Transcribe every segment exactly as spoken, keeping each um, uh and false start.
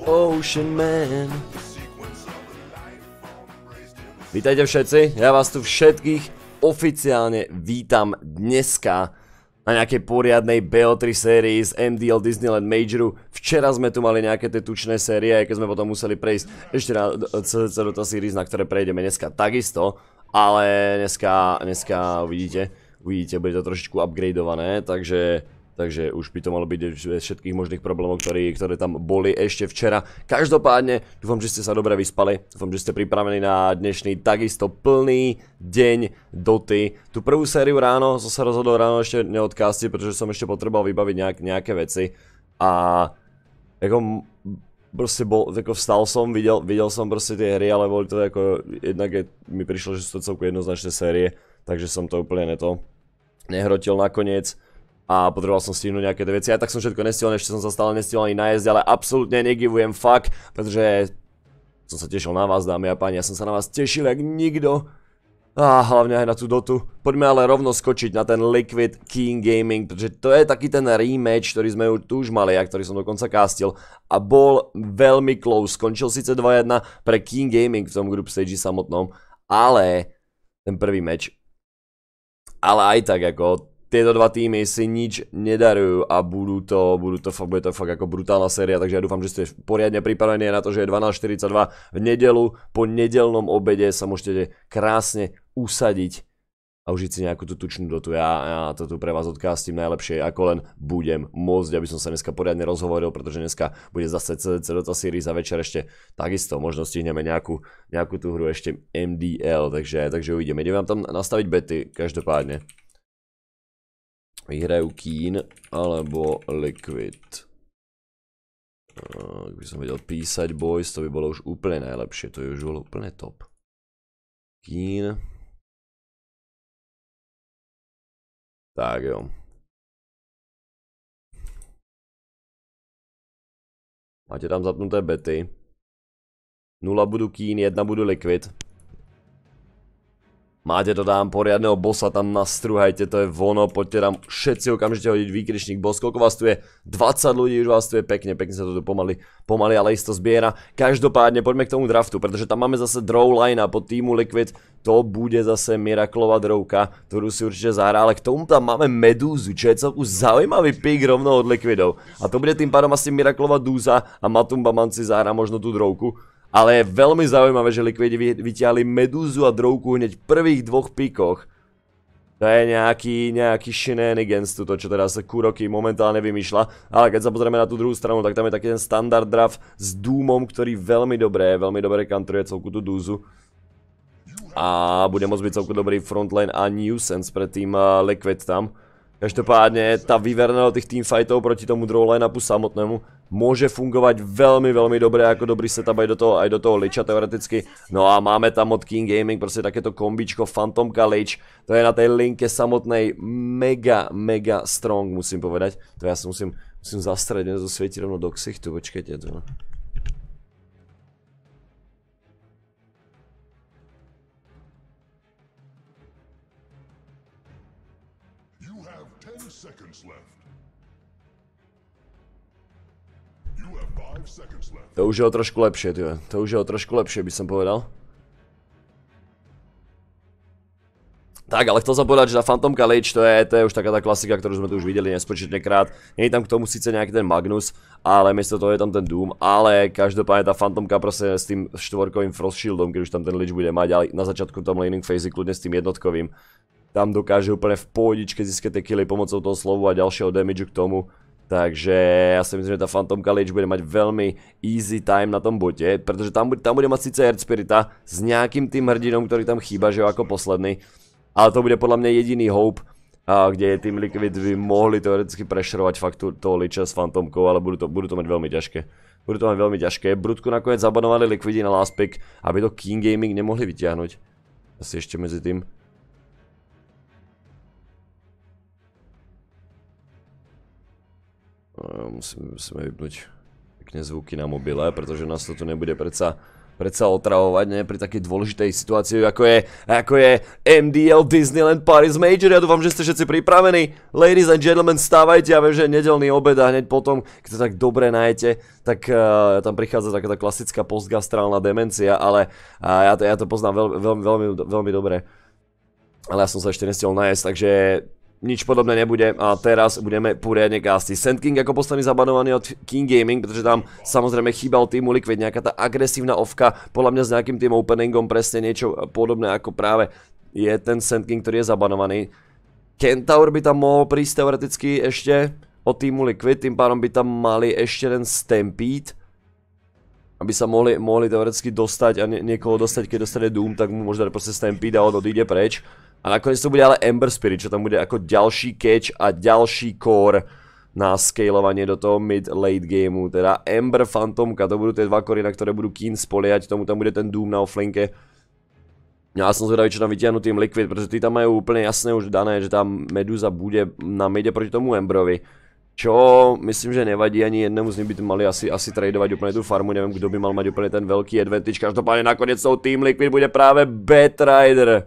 Ocean Man. Vítajte všetci, ja vás tu všetkých oficiálne vítam dneska na nejakej poriadnej bé o tri sérii z em dé el Disneyland Majoru. Včera sme tu mali nejaké tie tučné série, aj keď sme potom museli prejsť ešte na celú tá series, na ktoré prejdeme dneska takisto. Ale dneska, dneska uvidíte, uvidíte, bude to trošičku upgradeované, takže... Takže už by to malo byť bez všetkých možných problémov, ktoré, ktoré tam boli ešte včera. Každopádne, dúfam, že ste sa dobre vyspali. Dúfam, že ste pripravení na dnešný takisto plný deň Doty. Tú prvú sériu ráno som sa rozhodol ráno ešte neodcastiť, pretože som ešte potreboval vybaviť nejak, nejaké veci. A ako proste bol, ako vstal som, videl, videl som proste tie hry, ale boli to ako, jednak je, mi prišlo, že sú to celku jednoznačné série, takže som to úplne neto nehrotil nakoniec. A potreboval som stihnúť nejaké tie veci, aj tak som všetko nestihol, ešte som sa stále nestihol ani najesť, ale absolútne negivujem fuck, pretože som sa tešil na vás, dámy a páni, ja som sa na vás tešil jak nikto. A hlavne aj na tú Dotu. Poďme ale rovno skočiť na ten Liquid King Gaming, pretože to je taký ten rematch, ktorý sme tu už mali, a ktorý som dokonca castil. A bol veľmi close, skončil síce dva jedna pre King Gaming v tom group stage samotnom, ale ten prvý match. Ale aj tak ako... Tieto dva týmy si nič nedarujú a budú to, budú to, bude to fakt ako brutálna séria, takže ja dúfam, že ste poriadne pripravení na to, že je dvanásť štyridsaťdva v nedeľu, po nedeľnom obede sa môžete krásne usadiť a užiť si nejakú tú tučnú Dotu. Ja, ja to tu pre vás odcastím najlepšie, ako len budem môcť, aby som sa dneska poriadne rozhovoril, pretože dneska bude zase cé cé Dota Series a večer ešte takisto, možno stihneme nejakú, nejakú tú hru ešte em dé el, takže, takže uvidíme. Idem vám tam nastaviť bety, každopádne. Vyhrajú Keen alebo Liquid. Ak by som vedel písať boys, to by bolo už úplne najlepšie, to je už bolo úplne top. Keen. Tak jo. Máte tam zapnuté bety. nula budú Keen, jedna budú Liquid. Máte to tam poriadného bossa, tam nastruhajte, to je vono, poďte tam všetci okamžite hodiť výkričník boss. Koľko vás tu je? dvadsať ľudí, už vás tu je pekne, pekne sa to tu pomaly, pomaly ale isto zbiera. Každopádne poďme k tomu draftu, pretože tam máme zase draw line a pod týmu Liquid to bude zase Miraclová drovka, ktorú si určite zahrá, ale k tomu tam máme Medúzu, čo je celku zaujímavý pick rovno od Liquidov. A to bude tým pádom asi Miraclová dúza a Matumba Man si zahrá možno tú drovku. Ale je veľmi zaujímavé, že Liquidi vytiahli Medúzu a drovku hneď v prvých dvoch pikoch. To je nejaký, nejaký shenanigans tuto, čo teraz Kuroky momentálne vymýšľa. Ale keď sa pozrieme na tú druhú stranu, tak tam je taký ten standard draft s Doomom, ktorý veľmi dobre, veľmi dobre counteruje celku tú dúzu. A bude môcť byť celku dobrý frontline a nuisance pre tým uh, Liquid tam. Každopádne tá vyverná od tých teamfightov proti tomu draw line-upu samotnému môže fungovať veľmi, veľmi dobre ako dobrý setup aj do toho, aj do toho Licha teoreticky. No a máme tam od King Gaming proste takéto kombičko Phantomka Lich. To je na tej linke samotnej mega, mega strong, musím povedať. To ja si musím, musím zastrať, ne, zosvietiť rovno do ksichtu, počkajte to. To už je o trošku lepšie, tyve. To už je o trošku lepšie, by som povedal. Tak, ale chcel som povedať, že tá Phantomka Lich, to je, to je už taká tá klasika, ktorú sme tu už videli nespočetnekrát. Nie je tam k tomu síce nejaký ten Magnus, ale miesto toho je tam ten Doom. Ale každopádne tá Phantomka proste s tým štvorkovým Frost Shieldom, keď už tam ten Lich bude mať, ale na začiatku tom laning phase kľudne s tým jednotkovým. Tam dokáže úplne v pohodičke získať tie killy pomocou toho slovu a ďalšieho damageu k tomu. Takže ja si myslím, že tá Phantomka Lich bude mať veľmi easy time na tom bote, pretože tam, tam bude mať síce Earth Spirita s nejakým tým hrdinom, ktorý tam chýba, že jo, ako posledný. Ale to bude podľa mňa jediný hope, a kde je tým Liquid by mohli teoreticky prešerovať fakt toho Licha s Phantomkou, ale budú to, budú to mať veľmi ťažké. Budú to mať veľmi ťažké. Brutku nakoniec zabanovali Liquidi na last pick, aby to King Gaming nemohli vyťahnuť. Asi ešte medzi tým. Musíme, musíme vypnúť pekne zvuky na mobile, pretože nás to tu nebude predsa predsa otravovať, ne, pri takej dôležitej situácii, ako je, ako je M D L Disneyland Paris Major. Ja dúfam, že ste všetci pripravení. Ladies and gentlemen, stávajte, ja viem, že je nedeľný obed a hneď potom, keď to tak dobre nájete, tak uh, tam prichádza taká tá klasická postgastrálna demencia, ale uh, ja, to, ja to poznám veľ, veľmi, veľmi, veľmi dobre. Ale ja som sa ešte nestihol nájsť, takže nič podobné nebude a teraz budeme poriadne castiť. Sand King ako posledný zabanovaný od King Gaming, pretože tam samozrejme chýbal týmu Liquid nejaká tá agresívna ovka, podľa mňa s nejakým tým openingom presne niečo podobné ako práve je ten Sand King, ktorý je zabanovaný. Kentaur by tam mohol prísť teoreticky ešte od týmu Liquid, tým pádom by tam mali ešte ten Stampede, aby sa mohli, mohli teoreticky dostať a nie, niekoho dostať, keď dostane Doom, tak mu možno proste Stampede a on odíde preč. A nakoniec to bude ale Ember Spirit, čo tam bude ako ďalší catch a ďalší core na scalovanie do toho mid-late gameu. Teda Ember, Fantomka, to budú tie dva kory, na ktoré budú Keen spoliehať, tomu tam bude ten Doom na offlinke. Ja som zvedavý, čo tam vytiahnu tým Liquid, pretože tí tam majú úplne jasné už dané, že tam Medusa bude na mide proti tomu Emberovi. Čo myslím, že nevadí, ani jednému z nich by mali asi, asi tradovať úplne tú farmu, neviem, kto by mal mať úplne ten veľký advantage. Každopádne nakoniec toho Team Liquid bude práve Batrider.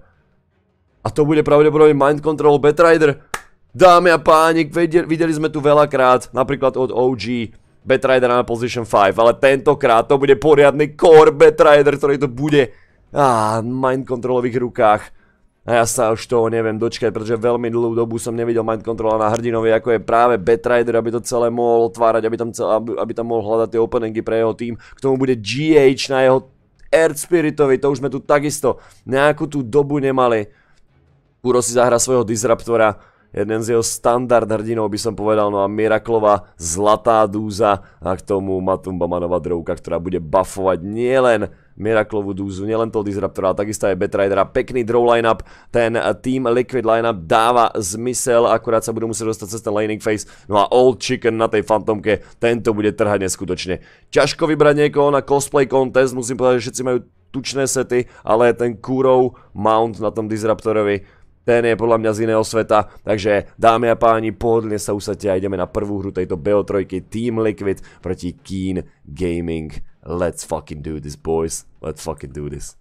A to bude pravdepodobne Mind Control Batrider. Dámy a páni, videli, videli sme tu veľakrát, napríklad od O G, Batrider na Position päť, ale tentokrát to bude poriadny core Batrider, ktorý to bude á, Mind Controlových rukách. A ja sa už toho neviem dočkať, pretože veľmi dlhú dobu som nevidel Mind Controla na hrdinovi, ako je práve Batrider, aby to celé mohol otvárať, aby tam, celé, aby, aby tam mohol hľadať tie openingy pre jeho tým. K tomu bude G H na jeho Earth Spiritovi, to už sme tu takisto nejakú tú dobu nemali. Kuro si zahra svojho Disruptora, jeden z jeho standard hrdinov by som povedal, no a Miraklova zlatá dúza a k tomu Matumba Manova drovka, ktorá bude buffovať nielen Miraklovú dúzu, nielen toho Disruptora, ale takisto aj Batridera. Pekný draw lineup, ten Team Liquid lineup dáva zmysel, akurát sa budú musieť dostať cez ten laning phase, no a Old Chicken na tej Fantomke, tento bude trhať neskutočne. Ťažko vybrať niekoho na cosplay contest, musím povedať, že všetci majú tučné sety, ale ten Kurov mount na tom Disruptorovi, ten je podľa mňa z iného sveta, takže dámy a páni, pohodlne sa usadte a ideme na prvú hru tejto B O tri Team Liquid proti Keen Gaming. Let's fucking do this, boys. Let's fucking do this.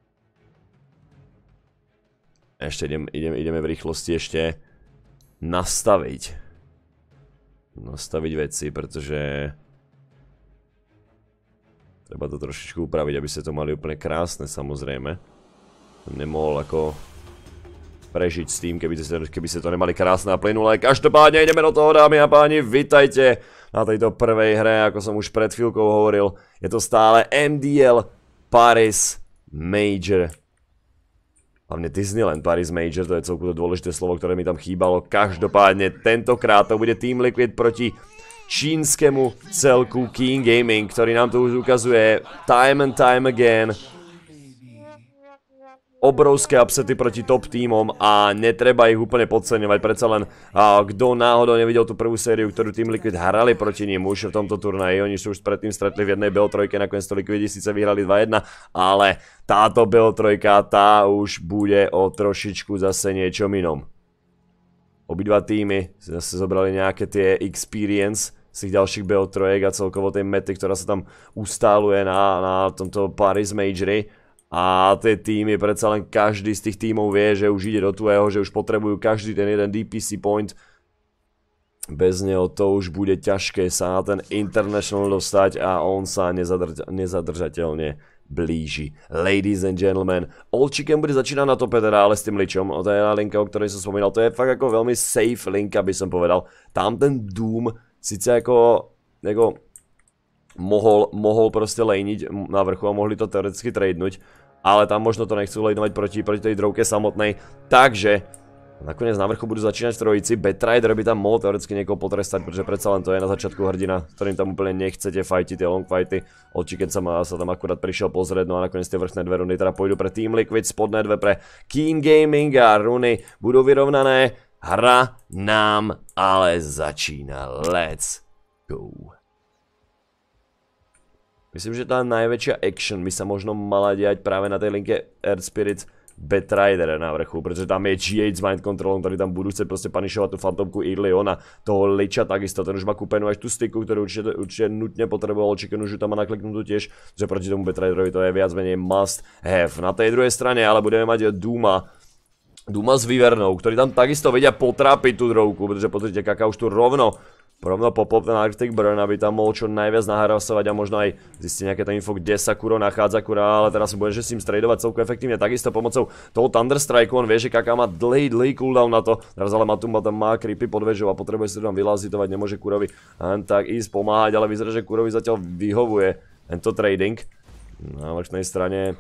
Ešte idem, idem, ideme v rýchlosti ešte nastaviť. Nastaviť veci, pretože treba to trošičku upraviť, aby ste to mali úplne krásne, samozrejme. Nemohol ako prežiť s tým, keby ste, keby ste to nemali krásne a plynulé. Každopádne ideme do toho, dámy a páni, vitajte na tejto prvej hre, ako som už pred chvíľkou hovoril. Je to stále M D L Paris Major. Hlavne Disneyland Paris Major, to je celku dôležité slovo, ktoré mi tam chýbalo. Každopádne tentokrát to bude Team Liquid proti čínskemu celku King Gaming, ktorý nám tu už ukazuje time and time again obrovské upsety proti top tímom a netreba ich úplne podceňovať, predsa len a, kto náhodou nevidel tú prvú sériu, ktorú Team Liquid hrali proti ním už v tomto turnaji, oni sú už predtým stretli v jednej B O tri, nakoniec to Liquidi síce vyhrali dva jedna, ale táto B O tri, tá už bude o trošičku zase niečom inom. Obidva týmy si zase zobrali nejaké tie experience z tých ďalších B O tri a celkovo tej mety, ktorá sa tam ustáluje na, na tomto Paris Majori. A tie týmy, predsa len každý z tých tímov vie, že už ide do tvojho, že už potrebujú každý ten jeden D P C point. Bez neho to už bude ťažké sa na ten International dostať a on sa nezadrža nezadržateľne blíži. Ladies and gentlemen, Old Chicken bude začínať na tope teda, ale s tým ličom. To je linka, o ktorej som spomínal, to je fakt ako veľmi safe linka, by som povedal. Tam ten Doom, síce ako, ako Mohol, mohol proste lejniť na vrchu a mohli to teoreticky tradenúť, ale tam možno to nechcú lejnovať proti, proti tej drovke samotnej, takže nakoniec na vrchu budú začínať v trojici. Batrider by tam mohol teoreticky niekoho potrestať, pretože predsa len to je na začiatku hrdina, ktorým tam úplne nechcete fighty, tie long fighty. Old Chicken sa, ma, sa tam akurát prišiel pozrieť, no a nakoniec tie vrchné dve rundy teda pôjdu pre Team Liquid, spodné dve pre Keen Gaming a runy budú vyrovnané. Hra nám ale začína. Let's go. Myslím, že tá najväčšia action by sa možno mala diať práve na tej linke Earth Spirit Batrider na vrchu, pretože tam je gé há s Mind Controlom, ktorí tam budú chcieť proste panišovať tú fantomku Irliona, toho Licha takisto, ten už má kúpenú až tú styku, ktorú určite, určite nutne potreboval, Chicken už ju tam má nakliknutú tiež, že proti tomu Batriderovi to je viac menej must have. Na tej druhej strane ale budeme mať Duma, Duma s Wyvernou, ktorí tam takisto vedia potrápiť tú drovku, pretože pozrite, Kaka už tu rovno Rovno popol ten Arctic Burn, aby tam mohol čo najviac nahrasovať a možno aj zistiť nejaké to info, kde sa Kuro nachádza, Kuro, ale teraz bude, že s ním stradovať celku efektívne, takisto pomocou toho Thunderstrike, on vie, že Kaka má dlhý, dlhý cooldown na to, teraz ale Matumba tam má creepy pod vežou a potrebuje si tam vylazitovať, nemôže Kurovi len tak ísť pomáhať, ale vyzerá, že Kurovi zatiaľ vyhovuje tento trading. Na vrchnej strane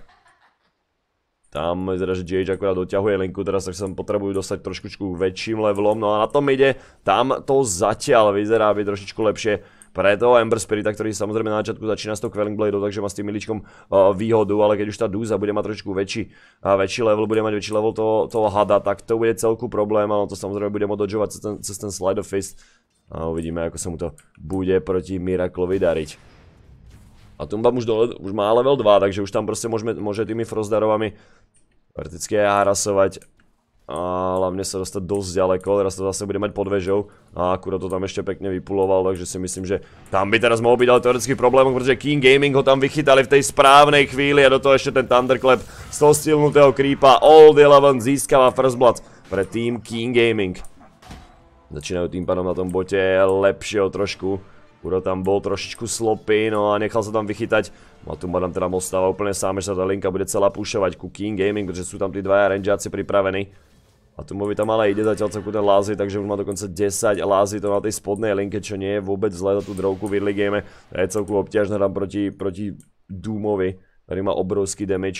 tam vyzerá, že gé há akurát doťahuje linku, teraz tak sa potrebujú dostať trošku väčším levelom, no a na tom ide, tam to zatiaľ vyzerá byť trošičku lepšie pre toho Ember Spirita, ktorý samozrejme na začiatku začína s tou Quelling Bladeou, takže má s tým miličkom uh, výhodu, ale keď už tá Dúza bude mať trošku väčší, uh, väčší level, bude mať väčší level toho, toho hada, tak to bude celku problém, ale to samozrejme bude môcť dodžovať cez ten, cez ten Slide of Fist a uvidíme, ako sa mu to bude proti Miraclovi dariť. A Tumbam už, dole, už má level dva, takže už tam proste môžeme, môže tými Frostdarovami prakticky aj harasovať. A hlavne sa dostať dosť ďaleko, teraz to zase bude mať pod vežou. A akurát to tam ešte pekne vypuloval, takže si myslím, že tam by teraz mohol byť ale teoretický problém, pretože King Gaming ho tam vychytali v tej správnej chvíli a do toho ešte ten Thunderclap z toho stilnutého creepa. Old Eleven získava First Blood pre tým King Gaming. Začínajú tým pádom na tom bote lepšie o trošku. Kuro tam bol trošičku slopy, no a nechal sa tam vychytať. Matumba tam teda ostáva úplne sám, že sa tá linka bude celá púšovať ku King Gaming, pretože sú tam tí dvaja rangeáci pripravení. Matumbovi tam ale ide zatiaľ celku ten lázy, takže už má dokonca desať lázy to na tej spodnej linke, čo nie je vôbec zle za tú drovku v early game. To je celku obťažné tam proti, proti Doomovi, ktorý má obrovský damage.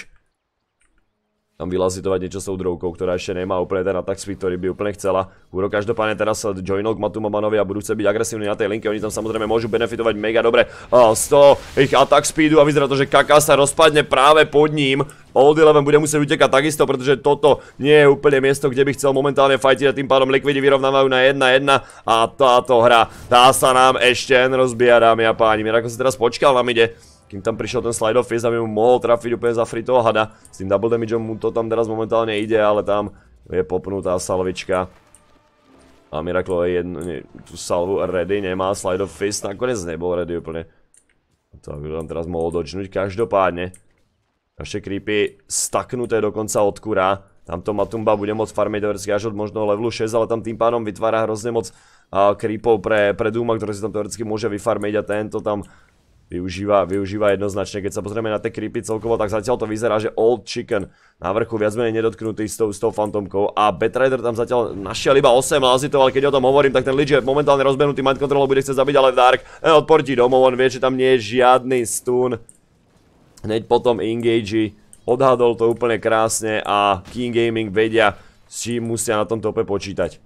Tam vylazitovať niečo s tou drovkou, ktorá ešte nemá úplne ten attack speed, ktorý by úplne chcela. Kuro každopádne teraz sa joinol k Matumamanovi a budú chcieť byť agresívni na tej linke, oni tam samozrejme môžu benefitovať mega dobre z toho ich attack speedu a vyzerá to, že Kaka sa rozpadne práve pod ním. Old Eleven bude musieť utekať takisto, pretože toto nie je úplne miesto, kde by chcel momentálne fightiť a tým pádom Liquidi vyrovnávajú na jedna jedna a táto hra, tá sa nám ešte rozbíja, dámy a páni. Mirako si teraz počkal, nám ide. Kým tam prišiel ten Slide of Fist, aby mu mohol trafiť úplne za free toho hada. S tým double damageom mu to tam teraz momentálne ide, ale tam je popnutá salvička. A Miraclo je jednu, nie, tú salvu ready, nemá Slide of Fist, nakoniec nebol ready úplne. To by tam teraz mohol dodžnúť, každopádne. Ešte creepy staknuté dokonca od Kura. Tamto Matumba bude môcť farmiť teoreticky až od možno levelu šesť, ale tam tým pádom vytvára hrozne moc uh, creepov pre, pre Dooma, ktorý si tam teoreticky môže vyfarmiť a tento tam Využíva, využíva jednoznačne, keď sa pozrieme na tie creepy celkovo, tak zatiaľ to vyzerá, že Old Chicken na vrchu viac menej nedotknutý s tou, s tou fantomkou a Batrider tam zatiaľ našiel iba osem lázitov, ale keď o tom hovorím, tak ten Lich je momentálne rozbehnutý, Mind Control bude chcieť zabiť, ale v Dark odportí domov, on vie, že tam nie je žiadny stun. Hneď potom engage, odhadol to úplne krásne a King Gaming vedia, s čím musia na tom tope počítať.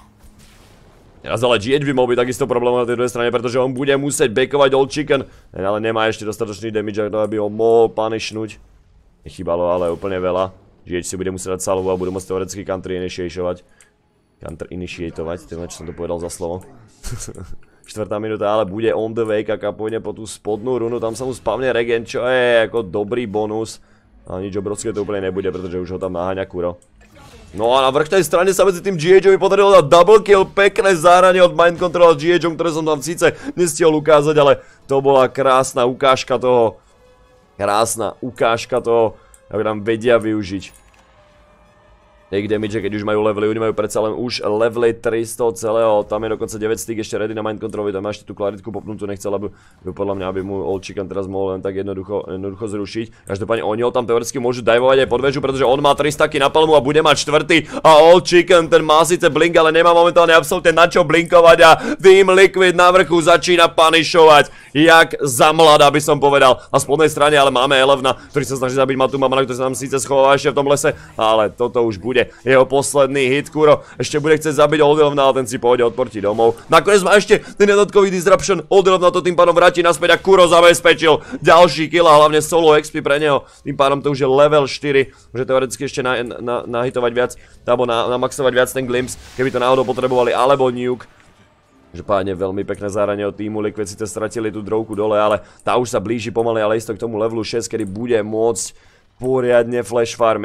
Teraz ale gé há by mohol byť takisto problém na tej druhej strane, pretože on bude musieť backovať Old Chicken, ale nemá ešte dostatočný damage, aby ho mohol punishnúť. Nechýbalo ale úplne veľa. gé há si bude musieť dať salvu a budú môcť teoreticky country initiatovať. Country initiatovať, to je čo som to povedal za slovo. Štvrtá minúta, ale bude on the way, Kaka pôjde po tú spodnú runu, tam sa mu spavne regen, čo je ako dobrý bonus. A nič obrovské to úplne nebude, pretože už ho tam naháňa Kuro. No a na vrchnej strane sa medzi tým gé há-ovi podarilo dať double kill, pekné zahranie od Mind Control gé há, ktoré som tam síce nestihol ukázať, ale to bola krásna ukážka toho, krásna ukážka toho, ako tam vedia využiť. Take damage, keď už majú levely, oni majú predsa len už levely tri z toho celého, tam je dokonca deväť stick ešte ready na Mind Controlovi, tam má ešte tú klaritku popnutú, nechcel, aby podľa mňa, aby mu Old Chicken teraz mohol len tak jednoducho, jednoducho zrušiť. Každopádne oni ho tam teoreticky môžu divovať aj pod väžu, pretože on má tri stacky na palmu a bude mať štvrtý a Old Chicken, ten má síce blink, ale nemá momentálne absolútne na čo blinkovať a Team Liquid na vrchu začína punishovať, jak za mladá by som povedal. Na spodnej strane ale máme Elevna, ktorý sa snaží zabiť Matumamana, ktorý sa tam síce schováva ešte v tom lese, ale toto už bude jeho posledný hit. Kuro ešte bude chcieť zabiť Old Eleven, ale ten si pôjde odportiť domov. Nakoniec má ešte ten jednotkový disruption, Old Eleven to tým pádom vráti naspäť a Kuro zabezpečil ďalší kill a hlavne solo X P pre neho. Tým pádom to už je level štyri, môže teoreticky ešte na, na, nahitovať viac, alebo na, namaxovať viac ten Glimpse, keby to náhodou potrebovali, alebo Nuke. Že páne, veľmi pekné zahranie od týmu Liquid, síce stratili tú drovku dole, ale tá už sa blíži pomaly, ale isto k tomu levelu šesť, kedy bude môcť poriadne flash farmiť.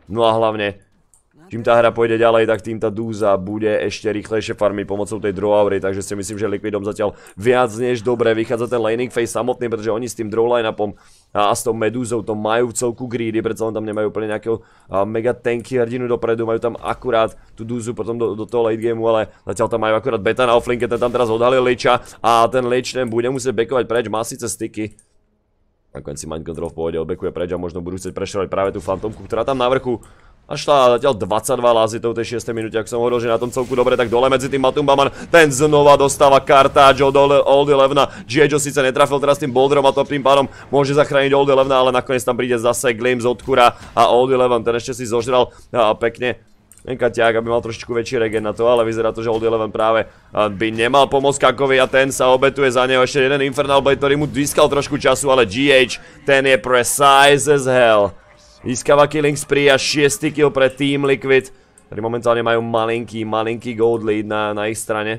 No a hlavne, čím tá hra pôjde ďalej, tak tým tá Dúza bude ešte rýchlejšie farmiť pomocou tej draw aury, takže si myslím, že Liquidom zatiaľ viac než dobre vychádza ten laning phase samotný, pretože oni s tým draw line-upom a s tou Medúzou to majú v celku greedy, predsa len tam nemajú úplne nejakého mega tanky hrdinu dopredu, majú tam akurát tú Dúzu potom do, do toho late gameu, ale zatiaľ tam majú akurát beta na offlinke, ten tam teraz odhalil Licha a ten Lich ten bude musieť backovať preč, má síce sticky. Nakoniec si Mind Control v pohode odbackuje preč a možno budú chcieť prešľovať práve tú fantomku, ktorá tam na vrchu a šla zatiaľ dvadsaťdva lázitov v tej šiestej minúte, ak som hovoril, že na tom celku dobre, tak dole medzi tým Matumbaman, ten znova dostáva kartáč od Old Elevena, G H O síce netrafil teraz tým boulderom a to tým pádom môže zachrániť Old Elevena, ale nakoniec tam príde zase Glimpse od Kura a Old Eleven, ten ešte si zožral a pekne Enkaťák, aby mal trošičku väčší regen na to, ale vyzerá to, že Old Eleven práve by nemal pomôcť Kakovi a ten sa obetuje za neho ešte jeden Infernal Blade, ktorý mu získal trošku času, ale G H, ten je precise as hell. Získava killing spree a šiestý kill pre Team Liquid, ktorí momentálne majú malinký, malinký gold lead na, na ich strane.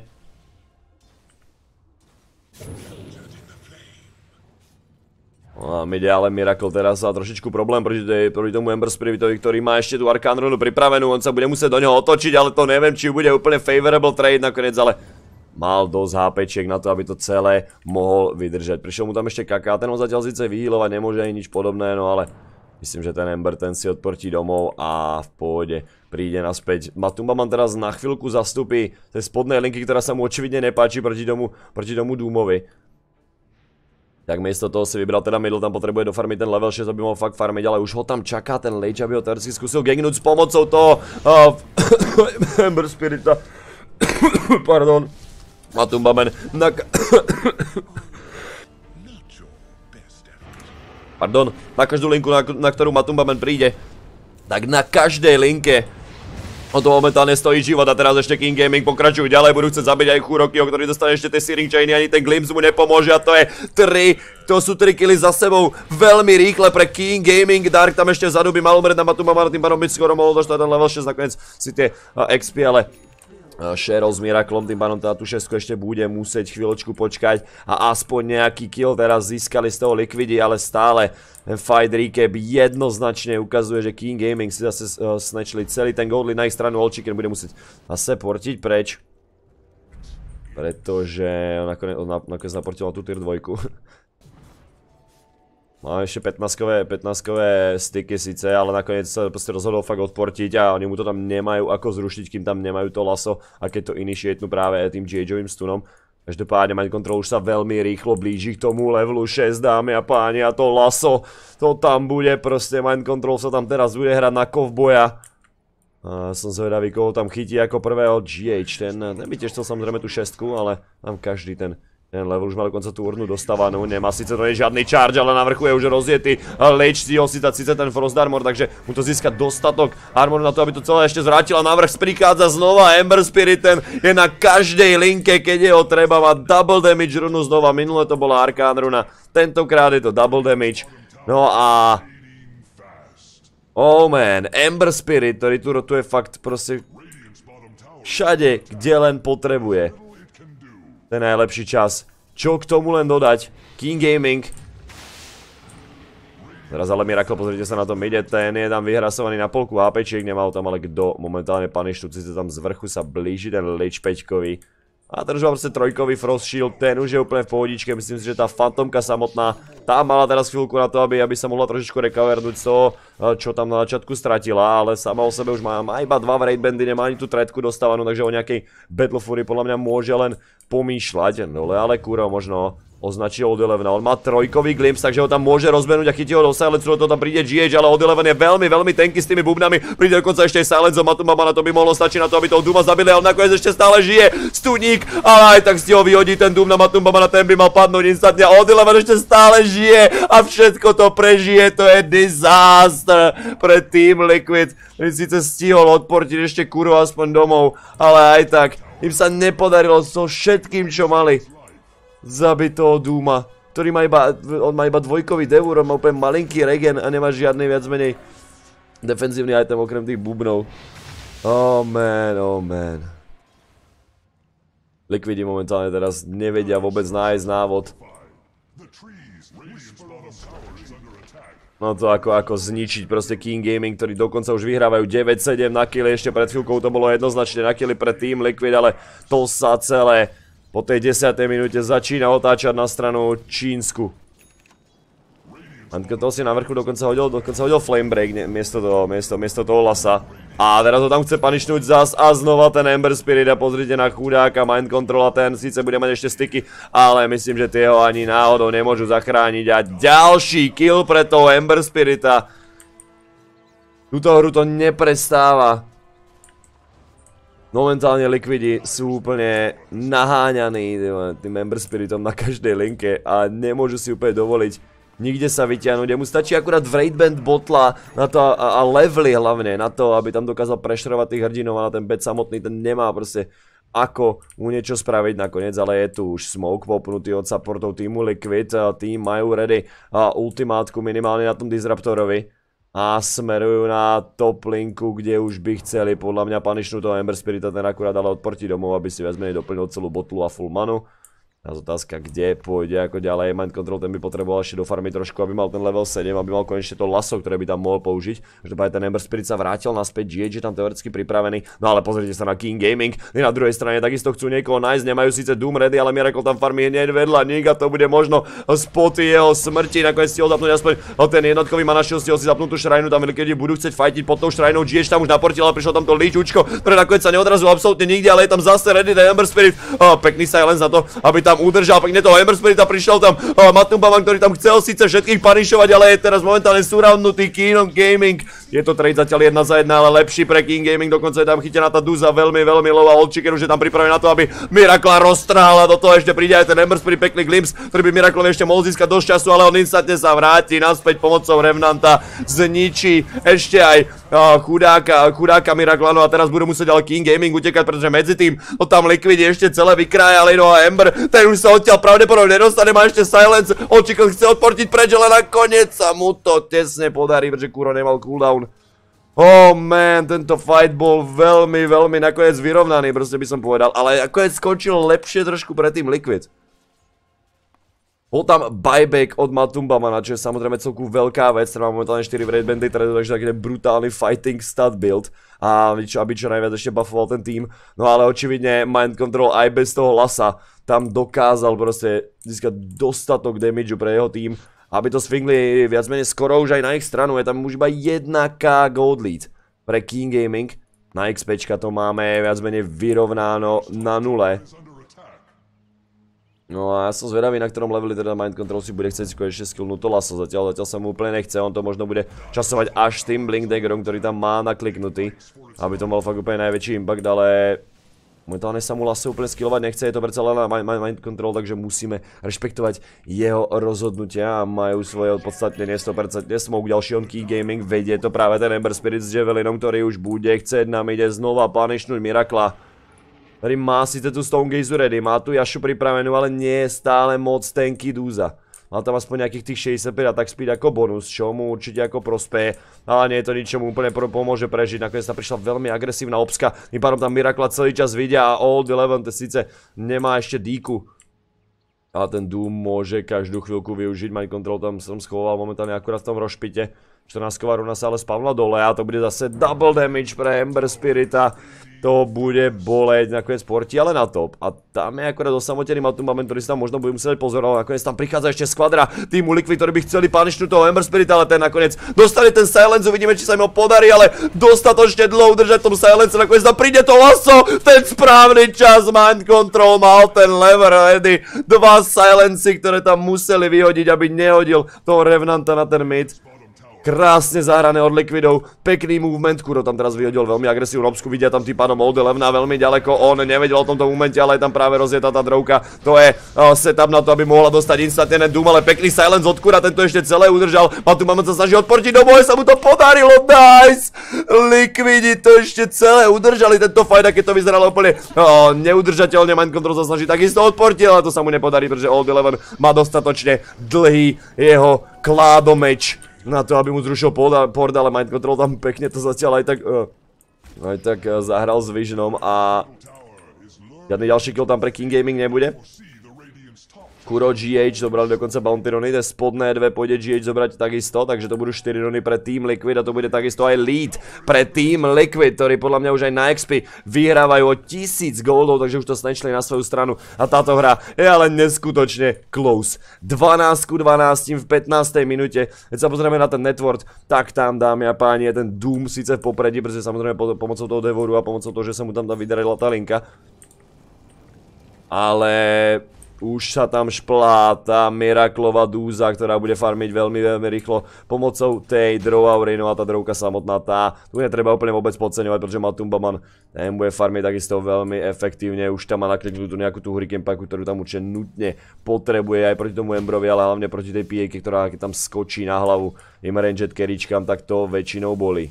No a ide ale Miracle teraz a trošičku problém proti, tej, proti tomu Ember Spiritovi, ktorý má ešte tú Arcane Runu pripravenú, on sa bude musieť do neho otočiť, ale to neviem, či bude úplne favorable trade nakoniec, ale mal dosť hápečiek na to, aby to celé mohol vydržať. Prišiel mu tam ešte Kaká, ten ho zatiaľ síce vyhýlovať nemôže ani nič podobné, no ale myslím, že ten Ember ten si odportí domov a v pohode príde naspäť. Matumbaman teraz na chvíľku zastupí tej spodnej linky, ktorá sa mu očividne nepáči proti tomu, proti tomu Doomovi. Tak miesto toho si vybral teda middle, tam potrebuje dofarmiť ten level šesť, aby mohol fakt farmiť, ale už ho tam čaká ten Lich, aby ho teoreticky skúsil gangnúť s pomocou toho uh, Ember Spirita. Pardon. Matumbaman na... Pardon, na každú linku, na, na ktorú Matumbaman príde, tak na každej linke o to momentálne stojí život a teraz ešte King Gaming pokračujú ďalej, budú chcieť zabiť aj Kurokyho, ktorý dostane ešte tie Searing Chainy, ani ten Glimpse mu nepomôže a to je tri, to sú tri killy za sebou, veľmi rýchle pre King Gaming, Dark tam ešte vzadu by mal umrieť na Matumbaman, tým pádom by skoro mohol dostať ten level šesť, nakoniec si tie uh, X P, ale Cheryl s Miraclom, tým pádom teda tú šesku ešte bude musieť chvíľočku počkať a aspoň nejaký kill teraz získali z toho Liquidi, ale stále ten fight recap jednoznačne ukazuje, že King Gaming si zase uh, snatchli celý ten gold lead na ich stranu, Olchiken bude musieť zase portiť preč, pretože on nakoniec, on nakoniec naportila tú tier dvojku. Má ešte pätnástkové sticky síce, ale nakoniec sa proste rozhodol fakt odportiť a oni mu to tam nemajú ako zrušiť, kým tam nemajú to laso a keď to initiatenú práve tým G H-ovým stunom. Každopádne Mind Control už sa veľmi rýchlo blíži k tomu levelu šesť, dámy a páni, a to laso, to tam bude proste, Mind Control sa tam teraz bude hrať na kovboja. A som zvedavý, koho tam chytí ako prvého G H, ten, ten by tiež chcel samozrejme tú šestku, ale tam každý ten Ten level už má dokonca tú urnu dostávanú, nemá síce to nie žiadny charge, ale na vrchu je už rozjetý Lich, si ho síce ten Frost Armor, takže mu to získa dostatok armor na to, aby to celé ešte zvrátila. Na vrch prichádza znova Ember Spirit, ten je na každej linke, keď je ho treba, má double damage runu znova, minule to bola Arcane runa, tentokrát je to double damage. No a... Oh man, Ember Spirit, ktorý tu rotuje fakt proste všade, kde len potrebuje. Ten najlepší čas. Čo k tomu len dodať? King Gaming. Teraz ale Miracle, pozrite sa na to mide, ten je tam vyhrasovaný na polku HPčiek, nemal tam ale kto momentálne punish, tu síce tam z vrchu sa blíži ten Lich päťkový. A držal proste trojkový Frost Shield, ten už je úplne v pohodičke, myslím si, že tá fantomka samotná, tá mala teraz chvíľku na to, aby, aby sa mohla trošičku recovernúť z toho, čo tam na začiatku stratila, ale sama o sebe už má, má iba dva raid bandy, nemá ani tú tretku dostávanú, takže o nejakej Battle Fury podľa mňa môže len pomýšľať, no ale Kuro možno označí Old Eleven, on má trojkový glimpse, takže ho tam môže rozbehnúť a chytí ho do silencu, to tam príde G H, ale Old Eleven je veľmi, veľmi tanky s tými bubnami, príde dokonca ešte aj silence, Matumbaman, to by mohlo stačiť na to, aby toho Dooma zabili, ale nakoniec ešte stále žije, Studník, ale aj tak si ho vyhodí ten Doom na Matumbaman, ten by mal padnúť instantne a Old Eleven ešte stále žije a všetko to prežije, to je disaster pre Team Liquid, ktorý síce stihol odportiť ešte Kuro aspoň domov, ale aj tak im sa nepodarilo so všetkým, čo mali, zabiť toho Dooma, ktorý má iba, on má iba dvojkový devúr, on má úplne malinký regen a nemá žiadny viac menej defenzívny item okrem tých bubnov. Oh man, oh man. Liquidi momentálne teraz nevedia vôbec nájsť návod, No to ako, ako zničiť proste King Gaming, ktorí dokonca už vyhrávajú deväť sedem na killy, ešte pred chvíľkou to bolo jednoznačne na killy pre Team Liquid, ale to sa celé po tej desiatej minúte začína otáčať na stranu čínsku. To si na vrchu dokonca hodil, dokonca hodil Flame Break miesto toho, miesto, miesto toho Lasa. A teraz ho tam chce panišnúť zas a znova ten Ember Spirit a pozrite na chudáka, Mind Control a ten síce bude mať ešte styky, ale myslím, že tie ho ani náhodou nemôžu zachrániť a ďalší kill pre toho Ember Spirita. Túto hru to neprestáva. Momentálne Liquidi sú úplne naháňaní tým Ember Spiritom na každej linke a nemôžu si úplne dovoliť nikde sa vyťahnuť, mu stačí akurát Wraithband botla na to a, a levely hlavne, na to, aby tam dokázal prešerovať tých hrdinov a na ten bed samotný, ten nemá proste ako mu niečo spraviť nakoniec, ale je tu už smoke popnutý od supportov týmu Liquid, tým majú ready ultimátku minimálne na tom Disruptorovi a smerujú na top linku, kde už by chceli podľa mňa punishnúť toho Ember Spirita, ten akurát ale odportiť domov, aby si viac menej doplnil celú botlu a full manu. Teraz otázka, kde pôjde ako ďalej. Mind Control, ten by potreboval ešte dofarmiť trošku, aby mal ten level sedem, aby mal konečne to lasso, ktoré by tam mohol použiť. Každopádne ten Ember Spirit sa vrátil naspäť, G H je tam teoreticky pripravený. No ale pozrite sa na King Gaming, na druhej strane takisto chcú niekoho nájsť, nemajú síce Doom ready, ale Miracle tam farmí hneď vedľa Nick a to bude možno spoty jeho smrti. Nakoniec stihol zapnúť aspoň ten jednotkový má našiel, stihol si zapnúť tú šrajnu, tam keď budú chcieť fightiť pod tou šrajnou, G H tam už naportil, ale prišlo tam to líčučko, ktoré nakoniec sa neodrazilo absolútne nikde, ale je tam zase ready ten Ember Spirit. Oh, pekný silence na to, aby tam udržal pekne toho Ember Spirita, prišiel tam uh, Matumbaman, ktorý tam chcel síce všetkých panišovať, ale je teraz momentálne surroundnutý King Gaming. Je to trade zatiaľ jedna za jedna, ale lepší pre King Gaming, dokonca je tam chytená tá Duza veľmi, veľmi low a Old Chicken už je tam pripravený na to, aby Miracle roztrhal a do toho ešte príde aj ten Ember Spirit, pekný glimpse, ktorý by Miracle ešte mohol získať dosť času, ale on instantne sa vráti naspäť pomocou Revenanta, zničí ešte aj uh, chudáka, chudáka Miracle, no a teraz budú musieť ale King Gaming utekať, pretože medzi tým to tam Liquid ešte celé vykrájali, no a Ember, ten už sa odtiaľ pravdepodobne nedostane, má ešte silence, Old Chicken chce odportiť preč, ale nakoniec sa mu to tesne podarí, pretože Kuro nemal cooldown. Oh man, tento fight bol veľmi, veľmi nakoniec vyrovnaný, proste by som povedal, ale nakoniec skončil lepšie trošku pre tým Liquid. Bol tam buyback od Matumbamana, čo je samozrejme celku veľká vec, ktorá má momentálne štyri Wraithbandy, takže taký brutálny fighting stat build a aby čo najviac ešte buffoval ten tým. No ale očividne Mind Control aj bez toho Lasa tam dokázal proste získať dostatok damageu pre jeho tým, aby to swingli viac menej skoro už aj na ich stranu. Je tam už iba jedna ká gold lead pre King Gaming. Na XPčka to máme viac menej vyrovnáno na nule. No a ja som zvedavý, na ktorom leveli teda Mind Control si bude chcieť ešte skillnúť to Lasso. Zatiaľ, zatiaľ sa mu úplne nechce, on to možno bude časovať až s tým Blink Daggerom, ktorý tam má nakliknutý, aby to mal fakt úplne najväčší impact, ale momentálne sa mu Lasso úplne skillovať nechce, je to predsa len na Mind Control, takže musíme rešpektovať jeho rozhodnutia a majú svoje opodstatnenie sto percent. Smoke ďalší on Key Gaming, vedie to práve ten Ember Spirit s Javelinom, ktorý už bude chcieť nám ide znova punishnúť Miracla, ktorý má síce tu Stone Gaze ready, má tu Yashu pripravenú, ale nie je stále moc tanky Duza. Mal tam aspoň nejakých tých šesťdesiatpäť attack speed ako bonus, čo mu určite ako prospeje, ale nie je to nič, čo mu úplne pomôže prežiť. Nakoniec tam prišla veľmi agresívna obska, tým pádom tam Miracla celý čas vidia a Old Eleven to síce nemá ešte díku, ale ten Doom môže každú chvíľku využiť. Mind Control tam som schoval momentálne akurát v tom rošpite. štrnásťková runa sa ale spavla dole a to bude zase double damage pre Ember Spirita. To bude boleť, nakoniec porti, ale na top. A tam je akorát osamotený Matumbaman, ktorý si tam možno bude musieť pozorovať. Nakoniec tam prichádza ešte skvadra týmu Liquid, ktorí by chceli punishnúť toho Ember Spirit, ale ten nakoniec dostane ten silence, uvidíme, či sa im ho podarí, ale dostatočne dlho udržať tom silence, nakoniec tam príde to Lasso, ten správny čas, Mind Control mal ten lever ready, dva silency, ktoré tam museli vyhodiť, aby nehodil toho Revenanta na ten mid. Krásne zahrané od Liquidov, pekný movement, Kuro tam teraz vyhodil veľmi agresívnu obsku, vidia tam tým pádom Old Eleven veľmi ďaleko, on nevedel o tomto momente, ale je tam práve rozjetá tá drovka, to je uh, setup na to, aby mohla dostať instantne Doom, ale pekný silence od Kura, tento ešte celé udržal, Matumbamon sa snaží odportiť do boje, sa mu to podarilo, nice! Liquidi to ešte celé udržali, tento fight, a keď to vyzeralo úplne uh, neudržateľne, Mind Control sa snaží takisto odportiť, ale to sa mu nepodarí, pretože Old Eleven má dostatočne dlhý jeho kládomeč na to, aby mu zrušil port, ale Mind Control tam pekne to zatiaľ aj tak uh, aj tak uh, zahral s Visionom a žiadny ďalší kill tam pre King Gaming nebude. Kuro G H zobrali dokonca Bounty Rony, tie spodné dve pôjde G H zobrať takisto, takže to budú štyri rony pre Team Liquid a to bude takisto aj lead pre Team Liquid, ktorí podľa mňa už aj na X P vyhrávajú o tisíc goldov, takže už to snečli na svoju stranu a táto hra je ale neskutočne close. dvanásť ku dvanásť v pätnástej minúte, keď sa pozrieme na ten network, tak tam, dámy a páni, je ten Doom síce v popredí, pretože samozrejme pomocou toho Devoru a pomocou toho, že sa mu tam tam vydarila tá linka. Ale už sa tam šplá tá Miraclová dúza, ktorá bude farmiť veľmi, veľmi rýchlo pomocou tej Drow-Aury, no a tá Drowka samotná tá, tu netreba úplne vôbec podceňovať, pretože Matumbaman, ten bude farmiť takisto veľmi efektívne, už tam má nakliknutú tú nejakú tú Hurricane Packu, ktorú tam určite nutne potrebuje aj proti tomu Embrovi, ale hlavne proti tej P A ke, ktorá keď tam skočí na hlavu im ranged carryčkám, tak to väčšinou boli.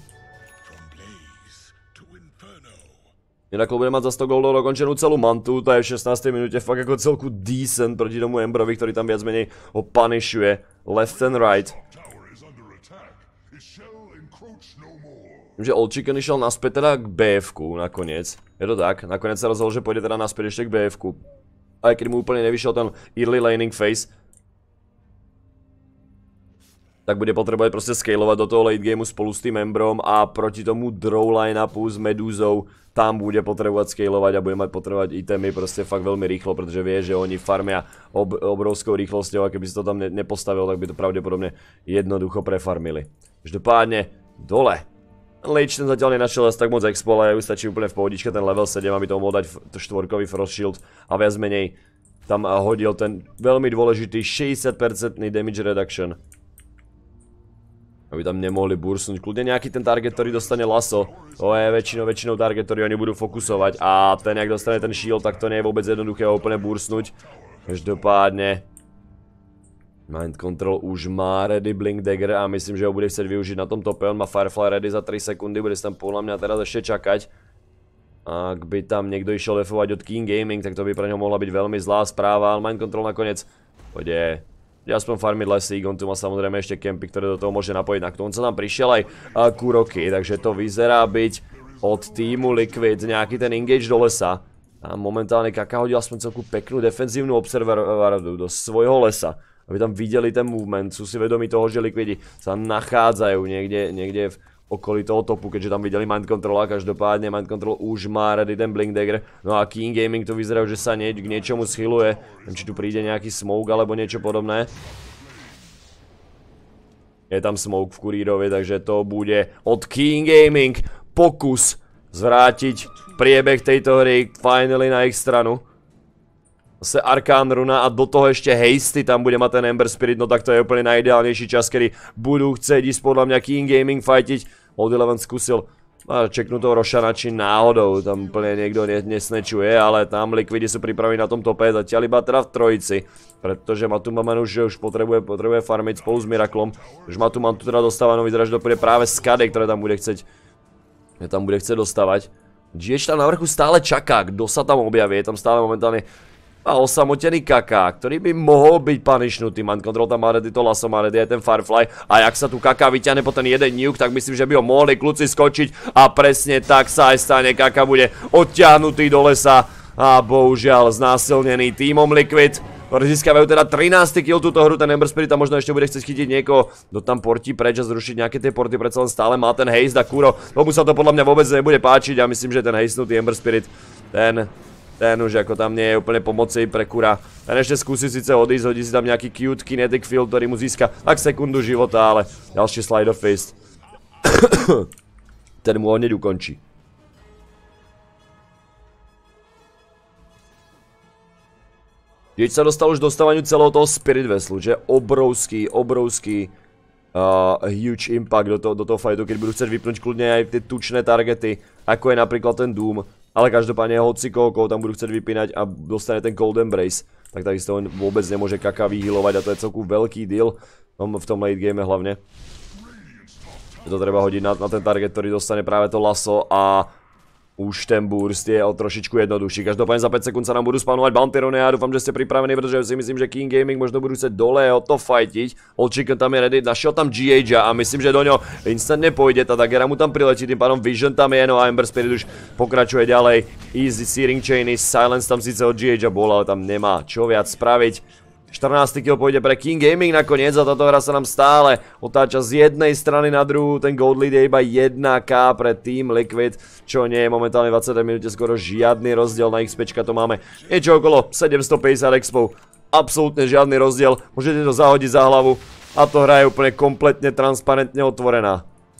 Miracle bude mať za sto goldov dokončenú celú mantu, to je v šestnástej minúte fakt ako celku decent proti tomu Embrovi, ktorý tam viac menej ho punishuje left and right. Viem, že Old Chicken išiel naspäť teda k bé ef ku nakoniec, je to tak, nakoniec sa rozhodol, že pôjde teda naspäť ešte k bé ef ku. Aj keď mu úplne nevyšiel ten early laning phase, tak bude potrebovať proste scalovať do toho late gameu spolu s tým Embrom a proti tomu draw line-upu s Medúzou tam bude potrebovať scalovať a bude mať potrebovať itemy proste fakt veľmi rýchlo, pretože vie, že oni farmia ob obrovskou rýchlosťou a keby si to tam ne nepostavil, tak by to pravdepodobne jednoducho prefarmili. Každopádne dole. Lich ten zatiaľ nenašiel asi tak moc expo, ale stačí úplne v pohodičke ten level sedem, aby to mohol dať štvorkový frost shield a viac menej tam hodil ten veľmi dôležitý šesťdesiat percent damage reduction. Aby tam nemohli bursnúť. Kľudne nejaký ten target, ktorý dostane lasso. To je väčšinou, väčšinou target, ktorý oni budú fokusovať. A ten, jak dostane ten shield, tak to nie je vôbec jednoduché ho úplne bursnúť. Každopádne Mind Control už má ready Blink Dagger a myslím, že ho bude chcieť využiť na tom tope. On má Firefly ready za tri sekundy, bude sa tam podľa mňa teraz ešte čakať. Ak by tam niekto išiel defovať od King Gaming, tak to by pre ňo mohla byť veľmi zlá správa. Ale Mind Control nakoniec pôjde aspoň farmiť lesík, on tu má samozrejme ešte kempy, ktoré do toho môže napojiť. Na on sa tam prišiel aj Kuroky, takže to vyzerá byť od týmu Liquid nejaký ten engage do lesa. A momentálne Kaka hodil aspoň celku peknú defenzívnu observáciu do svojho lesa, aby tam videli ten movement, sú si vedomi toho, že Liquidi sa nachádzajú niekde, niekde v okolí toho topu, keďže tam videli Mind Control a každopádne Mind Control už má ready ten Blink Dagger. No a King Gaming tu vyzerajú, že sa nie, k niečomu schyluje. Neviem, či tu príde nejaký smoke alebo niečo podobné. Je tam smoke v kurírovi, takže to bude od King Gaming pokus zvrátiť priebeh tejto hry finally na ich stranu. Zase Arcane Runa a do toho ešte Hasty tam bude mať ten Ember Spirit, no tak to je úplne najideálnejší čas, kedy budú chcieť ísť podľa mňa King Gaming fightiť. Old Eleven skúsil čeknúť toho Roshana, či náhodou tam úplne niekto nesnečuje, ale tam Liquidi sú pripravení na tom tope, zatiaľ iba teda v trojici, pretože Matumbaman už, už potrebuje, potrebuje farmiť spolu s Miraclom, už Matuman tu teda dostáva, no vyzerá, že to bude práve Skade, ktoré tam bude chcieť, tam bude chcieť dostávať. G H tam na vrchu stále čaká, kto sa tam objaví, je tam stále momentálne a osamotený Kaka, ktorý by mohol byť punishnutý. Mind Control tam má ready to lasso, má ready aj ten Firefly. A jak sa tu Kaka vyťahne po ten jeden nuke, tak myslím, že by ho mohli kľúci skočiť. A presne tak sa aj stane. Kaka bude odtiahnutý do lesa. A bohužiaľ znásilnený tímom Liquid. Získavajú teda trinásty kill túto hru, ten Ember Spirit a možno ešte bude chcieť chytiť niekoho, kto tam portí preč a zrušiť nejaké tie porty, predsa len stále má ten haste a Kuro. Tomu sa to podľa mňa vôbec nebude páčiť a myslím, že ten hastenutý Ember Spirit, ten... Ten už ako tam nie je úplne pomoci pre Kura. Ten ešte skúsi síce odísť, hodí si tam nejaký cute kinetic field, ktorý mu získa tak sekundu života, ale ďalší slide of fist. Ten mu ho hneď ukončí. Jeď sa dostal už dostávaniu celého toho Spirit Vesselu, že obrovský, obrovský uh, huge impact do toho, do toho fightu, keď budú chcieť vypnúť kľudne aj tie tučné targety, ako je napríklad ten Doom. Ale každopádne hoci koľko tam budú chcieť vypínať a dostane ten Cold Embrace, tak takisto on vôbec nemôže Kaka vyhealovať a to je celku veľký deal v tom late game hlavne. To treba hodiť na, na ten target, ktorý dostane práve to lasso a už ten burst je o trošičku jednoduchší. Každopádne za päť sekúnd sa nám budú spawnovať Bounty Rony a ja dúfam, že ste pripravení, pretože si myslím, že King Gaming možno budú chcieť dole o to fightiť. Old Chicken tam je ready, našiel tam G H a myslím, že do ňo instantne pôjde, tá Daggera mu tam priletí, tým pádom Vision tam je, no a Ember Spirit už pokračuje ďalej. Easy Searing Chain, Silence tam síce od G H bol, ale tam nemá čo viac spraviť. štrnásty kill pôjde pre King Gaming nakoniec a táto hra sa nám stále otáča z jednej strany na druhú. Ten gold lead je iba jedna ká pre Team Liquid, čo nie je momentálne v dvadsiatej minúte skoro žiadny rozdiel. Na XPčka to máme niečo okolo sedemstopäťdesiat expov. Absolútne žiadny rozdiel. Môžete to zahodiť za hlavu a to hra je úplne kompletne transparentne otvorená.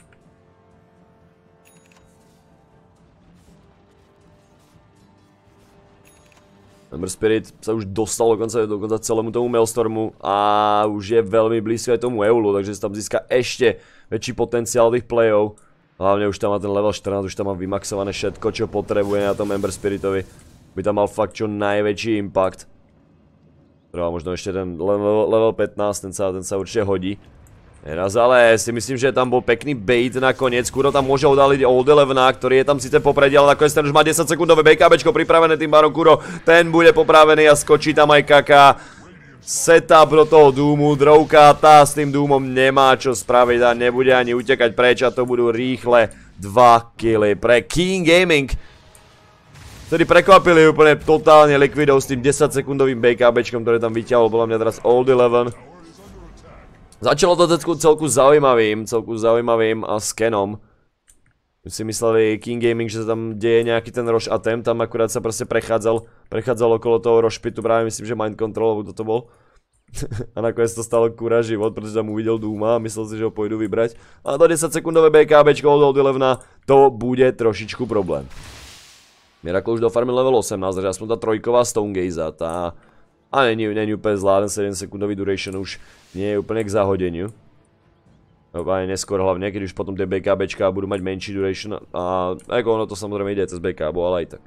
Ember Spirit sa už dostal dokonca, dokonca celému tomu Maelstormu a už je veľmi blízko aj tomu Eulu, takže sa tam získa ešte väčší potenciál tých play-ov. Hlavne už tam má ten level štrnásť, už tam má vymaxované všetko, čo potrebuje na tom Ember Spiritovi. By tam mal fakt čo najväčší impact. Trvá možno ešte ten level, level pätnásť, ten sa, ten sa určite hodí. Teraz ale si myslím, že tam bol pekný bait nakoniec. Kuro tam môže odhaliť Old Elevena, ktorý je tam síce popredí, ale nakoniec ten už má desaťsekundové BKBčko pripravené tým Baron Kuro. Ten bude popravený a skočí tam aj Kaka. Setup do toho Doomu, Drovka, tá s tým Doomom nemá čo spraviť a nebude ani utekať preč a to budú rýchle dva killy pre King Gaming. Ktorí prekvapili úplne totálne Liquidov s tým desaťsekundovým BKBčkom, ktoré tam vyťahol podľa mňa teraz Old Eleven. Začalo to celku zaujímavým, celku zaujímavým a skenom. My si mysleli King Gaming, že sa tam deje nejaký ten rush attempt, tam akurát sa proste prechádzal, prechádzal okolo toho rush pitu, práve myslím, že Mind Control, alebo kto to bol. A nakoniec to stalo Kura život, pretože tam uvidel Dooma a myslel si, že ho pôjdu vybrať. A to desaťsekundové BKBčko od Old Elevena, to bude trošičku problém. Miracle už dofarmil level osemnásť, takže aspoň tá trojková Stonegaze, tá... A není, není úplne zlá, ten sedem sekundový duration už nie je úplne k zahodeniu. Aj neskôr hlavne, keď už potom tie BKBčka budú mať menší duration a ako ono to samozrejme ide cez BKB, ale aj tak.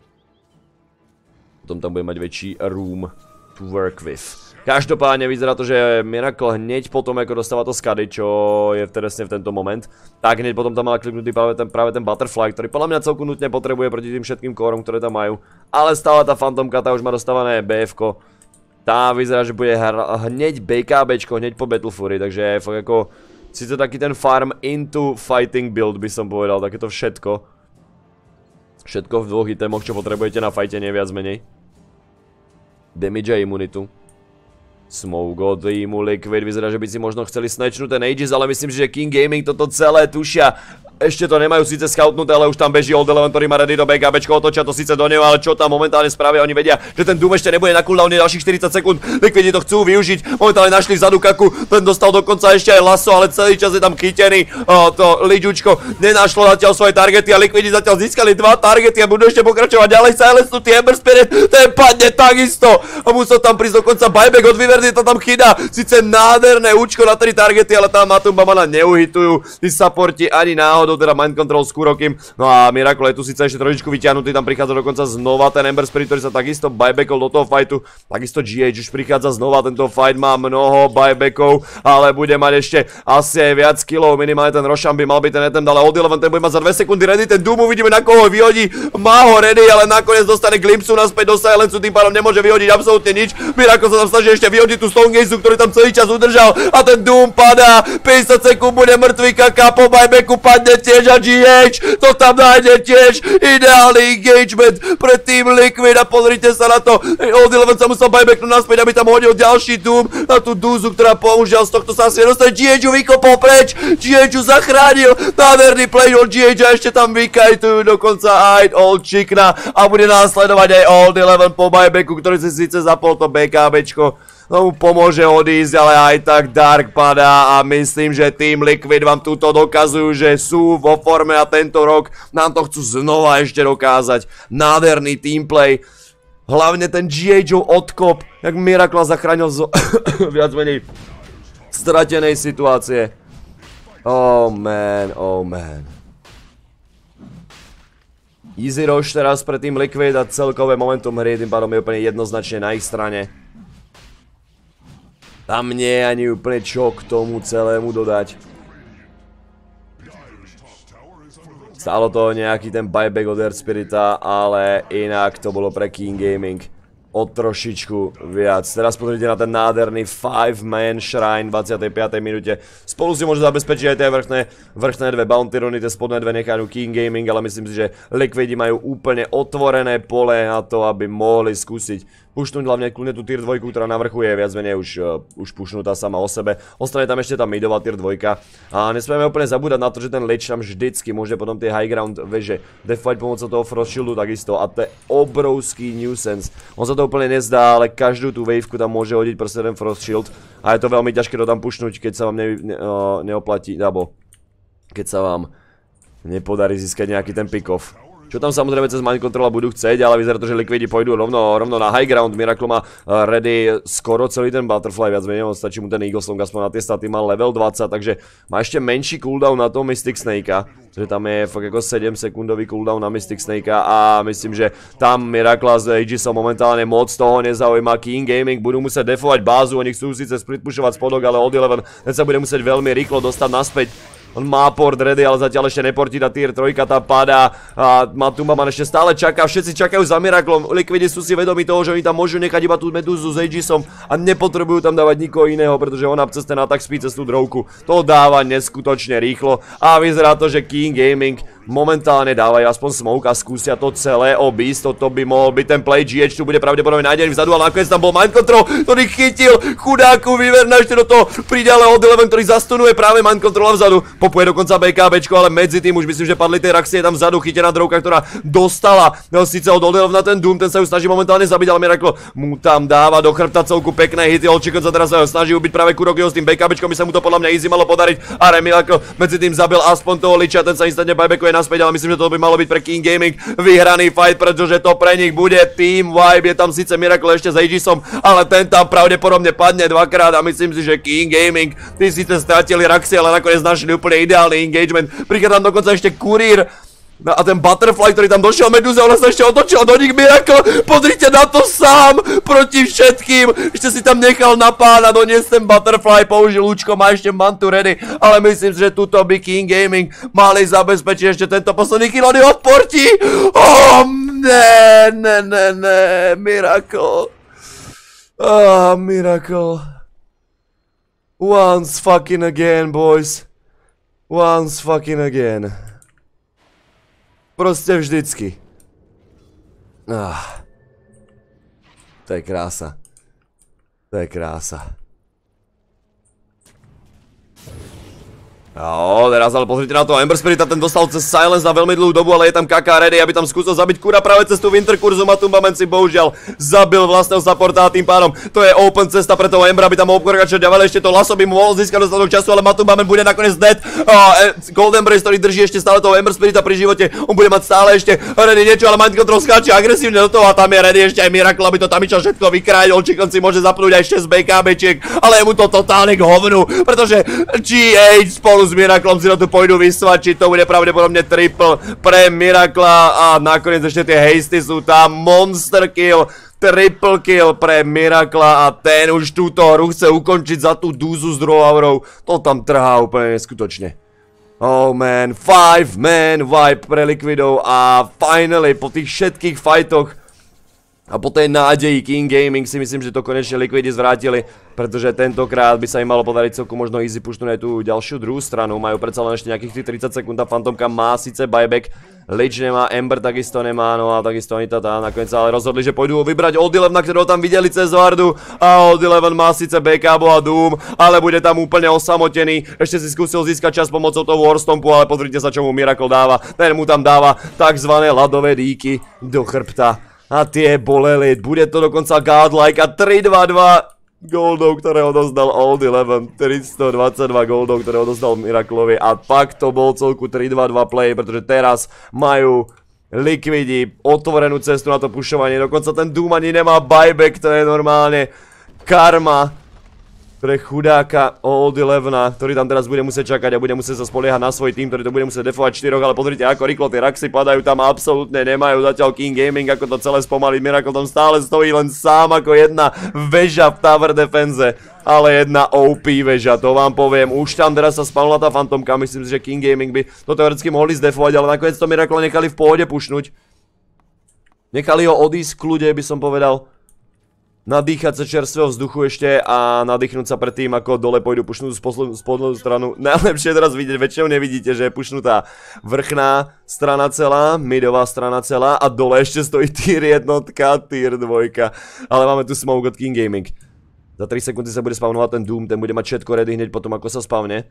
Potom tam bude mať väčší room to work with. Každopádne vyzerá to, že Miracle hneď potom, ako dostáva to skady, čo je presne v tento moment, tak hneď potom tam má kliknutý práve ten, práve ten Butterfly, ktorý podľa mňa celku nutne potrebuje proti tým všetkým kórom, ktoré tam majú. Ale stále tá Fantomka, tá už má dostávané BFko. Tá vyzerá, že bude hneď BKBčko, hneď po Battle Fury, takže fakt ako... Sice taký ten farm into fighting build by som povedal, takéto všetko. Všetko v dvoch itemoch, čo potrebujete na fajte, nie viac menej. Damage a imunitu. Smoke od týmu Liquid, vyzerá, že by si možno chceli snatchnúť ten Aegis, ale myslím si, že King Gaming toto celé tušia. Ešte to nemajú síce scoutnuté, ale už tam beží Old Eleven, ktorý má ready do BKBčko, otočia to síce do neho, ale čo tam momentálne spravia, oni vedia, že ten Doom ešte nebude na cooldowne ďalších štyridsať sekúnd, Liquidi to chcú využiť, momentálne našli vzadu Kaku, ten dostal dokonca ešte aj lasso, ale celý čas je tam chytený, o, to Liďučko nenašlo zatiaľ svoje targety a Liquidi zatiaľ získali dva targety a budú ešte pokračovať ďalej, Silence tu Ember Spirit, ten padne takisto a musel tam prísť dokonca buyback od Viverdy, to tam chýda, síce nádherné účko na tri targety, ale tam Matumba Mana neuhitujú, tí supporti ani náhodou, teda Mind Control s Kurokým. No a Miracle je tu síce ešte trošičku vyťahnutý, tam prichádza dokonca znova ten Ember Spirit, ktorý sa takisto buybackol do toho fightu. Takisto G H už prichádza znova, tento fight má mnoho buybackov, ale bude mať ešte asi aj viac killov, minimálne ten Roshan by mal byť ten attempt, ale Old Eleven ten bude mať za dve sekundy ready, ten Doom uvidíme na koho vyhodí, má ho ready, ale nakoniec dostane glimpsu naspäť do Silencu, tým pádom nemôže vyhodiť absolútne nič. Miracle sa tam snaží ešte vyhodiť tú Stonegaze, ktorý tam celý čas udržal a ten Doom padá, päťdesiat sekúnd bude mŕtvý, Kaka po buybacku padne tiež a G H to tam nájde tiež, ideálny engagement pre Team Liquid a pozrite sa na to, Old Eleven sa musel buybacknúť naspäť, aby tam hodil ďalší Doom na tú dúzu, ktorá použil, z tohto sa asi nedostane, G H ju vykopol preč, G H ju zachránil, nádherný play od G H a ešte tam vykajtujú dokonca aj Old Chickna a bude následovať aj Old Eleven po buybacku, ktorý si síce zapol to BKBčko. No mu pomôže odísť, ale aj tak Dark padá a myslím, že Team Liquid vám túto dokazujú, že sú vo forme a tento rok nám to chcú znova ešte dokázať. Nádherný teamplay, hlavne ten G H-ov odkop, jak Miracle zachránil zo viac menej stratenej situácie. Oh man, oh man. Easy rush teraz pre Team Liquid a celkové momentum hry tým pádom je úplne jednoznačne na ich strane. Tam nie je ani úplne čo k tomu celému dodať. Stálo to nejaký ten buyback od Earth Spirita, ale inak to bolo pre King Gaming o trošičku viac. Teraz pozrite na ten nádherný five man shrine v dvadsiatej piatej minúte. Spolu si môžu zabezpečiť aj tie vrchné, vrchné dve bounty runy, tie spodné dve nechajú King Gaming, ale myslím si, že Liquidi majú úplne otvorené pole na to, aby mohli skúsiť pušnúť hlavne kľudne tú tier dva, ktorá na vrchu je viac menej už, uh, už pušnutá sama o sebe. Ostane tam ešte tá midová tier dva a nesmieme úplne zabúdať na to, že ten Lich tam vždycky môže potom tie high ground veže defovať pomocou toho Frost Shieldu takisto a to je obrovský nuisance. On sa to úplne nezdá, ale každú tú waveku tam môže hodiť proste ten Frost Shield a je to veľmi ťažké to tam pušnúť, keď sa vám ne, ne, uh, neoplatí, alebo keď sa vám nepodarí získať nejaký ten pick-off. Čo tam samozrejme cez mind controla budú chcieť, ale vyzerá to, že Liquidi pôjdu rovno, rovno na high ground. Miracle má uh, ready skoro celý ten butterfly, viac menej, stačí mu ten Eagle Song aspoň na tie staty, má level dvadsať, takže má ešte menší cooldown na toho Mystic Snakea. Takže tam je fakt ako sedem sekundový cooldown na Mystic Snakea a myslím, že tam Miracle s Aegisom momentálne moc toho nezaujíma. King Gaming budú musieť defovať bázu, oni chcú síce split pušovať spodok, ale od jedeven ten sa bude musieť veľmi rýchlo dostať naspäť. On má port ready, ale zatiaľ ešte neportí, tá tier tri tá padá a Matumbaman ešte stále čaká, všetci čakajú za Miraklom, Liquidi sú si vedomi toho, že oni tam môžu nechať iba tú Medúzu s Aegisom a nepotrebujú tam dávať nikoho iného, pretože ona cez ten attack speed cez tú drovku to dáva neskutočne rýchlo a vyzerá to, že King Gaming momentálne dávajú aspoň smoke a skúsia to celé obísť, toto by mohol byť ten play, G H tu bude pravdepodobne nájdený vzadu, ale nakoniec tam bol mind control, ktorý chytil chudáku Wyverna ešte do toho, príde ale od jedeven, ktorý zastunuje práve mind controla vzadu, popuje dokonca BKBčko, ale medzi tým už myslím, že padli tie Raxie tam vzadu, chytená drovka, ktorá dostala no, síce od od jedeven na ten Doom, ten sa ju snaží momentálne zabiť, ale Miracle mu tam dáva do chrbta celku pekné hity, Olčikon sa teraz sa snaží ubiť práve Kurokyho s tým BKBčkom, by sa mu to podľa mňa easy malo podariť a Miracle medzi tým zabil aspoň toho Licha, ten sa instantne buybackuje naspäť, ale myslím, že to by malo byť pre King Gaming vyhraný fight, pretože to pre nich bude Team Vibe, je tam síce Miracle ešte s Aegisom, ale ten tam pravdepodobne padne dvakrát a myslím si, že King Gaming, tí síce stratili Raxie, ale nakoniec našli úplne ideálny engagement, prichádza tam dokonca ešte Kurír. No a ten Butterfly, ktorý tam došiel, Medúza, ona sa ešte otočila do nich, Miracle, pozrite na to sám, proti všetkým, ešte si tam nechal na pána, doniesť ten Butterfly, použil lúčko, má ešte mantu ready, ale myslím si, že tuto by King Gaming mali zabezpečiť ešte tento posledný kill, on je odportí, oh, ne, ne, ne, ne, Miracle, ah, Miracle, once fucking again, boys, once fucking again. Proste vždycky. Ah. To je krása. To je krása. Jo, teraz ale pozrite na to, Ember Spirita, ten dostal cez Silence na veľmi dlhú dobu, ale je tam Kaká ready, aby tam skúsil zabiť Kura práve cez tú Winter kurzu. Matumbaman si bohužiaľ zabil vlastného supporta a tým pádom to je open cesta pre toho Embera, aby tam mohol pokračovať ďalej, ešte to laso by mu mohol získať dostatok času, ale Matumbaman bude nakoniec dead. A Golden Brace, ktorý drží ešte stále toho Ember Spirita pri živote, on bude mať stále ešte ready niečo, ale Mind Control skáče agresívne do toho a tam je ready ešte aj Miracle, aby to tam išiel všetko vykrájať. Olčikon si môže zapnúť aj šesť BKBčiek, ale je mu to totálne k hovnu, pretože G H spolu s Miraclom si na to pôjdu vysvačiť, to bude pravdepodobne triple pre Miracla a nakoniec ešte tie hasty sú tam, monster kill, triple kill pre Miracla a ten už túto hru chce ukončiť za tú dúzu s Drowaurou, to tam trhá úplne neskutočne. Oh man, five man vibe pre Liquidov a finally po tých všetkých fightoch a po tej nádeji King Gaming si myslím, že to konečne Liquidi zvrátili, pretože tentokrát by sa im malo podariť celku možno easy pušnúť aj tú ďalšiu druhú stranu, majú predsa len ešte nejakých tých tridsať sekúnd a Fantomka má síce buyback, Lich nemá, Ember takisto nemá, no a takisto oni tata nakoniec ale rozhodli, že pôjdu vybrať od jedeven, ktorého tam videli cez Vardu a od jedeven má síce bé ká bo a Doom, ale bude tam úplne osamotený, ešte si skúsil získať čas pomocou toho Warstompu, ale pozrite sa, čo mu Miracle dáva, ten mu tam dáva takzvané ľadové dýky do chrbta. A tie boleli, bude to dokonca godlike a tri dva dva goldov, ktoré odozdal Old jedeven, tristodvadsaťdva goldov, ktoré odozdal Miraclovi a pak to bol celku tri dva dva play, pretože teraz majú Liquidi otvorenú cestu na to pušovanie, dokonca ten Doom ani nemá buyback, to je normálne karma pre chudáka Old jelevena, ktorý tam teraz bude musieť čakať a bude musieť sa spoliehať na svoj tým, ktorý to bude musieť defovať štyroch, ale pozrite ako rýchlo tie Raxy padajú, tam absolútne nemajú zatiaľ King Gaming, ako to celé spomaliť, Miracle tam stále stojí len sám ako jedna väža v tower defense, ale jedna ó pé väža, to vám poviem, už tam teraz sa spalila tá Fantomka, myslím si, že King Gaming by to teoreticky mohli zdefovať, ale nakoniec to Miracle nechali v pohode pušnúť. Nechali ho odísť v kľude, by som povedal. nadýchať sa čerstvého vzduchu ešte a nadýchnúť sa predtým, ako dole pôjdu pušnúť z spodnú stranu. Najlepšie teraz vidieť, väčšinou nevidíte, že je pušnutá vrchná strana celá, midová strana celá a dole ešte stojí tier jednotka, tier dvojka. Ale máme tu smoke od King Gaming. Za tri sekundy sa bude spavnovať ten Doom, ten bude mať všetko ready hneď potom, ako sa spavne.